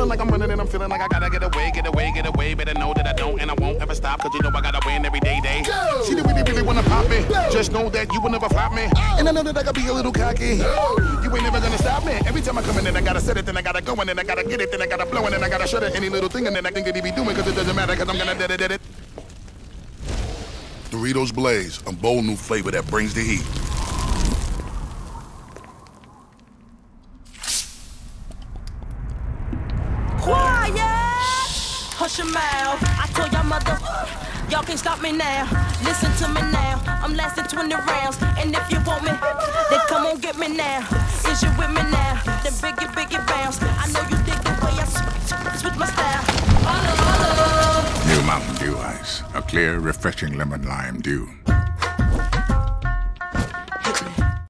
feeling like I'm running and I'm feeling like I gotta get away, get away, get away. Better know that I don't and I won't ever stop, cause you know I gotta win every day. She didn't really wanna pop me. Just know that you will never flop me. And I know that I gotta be a little cocky. You ain't never gonna stop me. Every time I come in and I gotta set it, then I gotta go in and I gotta get it, then I gotta blow it and I gotta shut it. Any little thing and then I think it be doing, cause it doesn't matter, cause I'm gonna did it. Doritos Blaze, a bold new flavor that brings the heat. Quiet! Hush your mouth. I told y'all mother, y'all can't stop me now. Listen to me now. I'm lasting 20 rounds. And if you want me, then come on get me now. Is you with me now? Then biggie bounce. I know you dig the way I switch my style. New Mountain Dew Ice. A clear, refreshing lemon lime dew.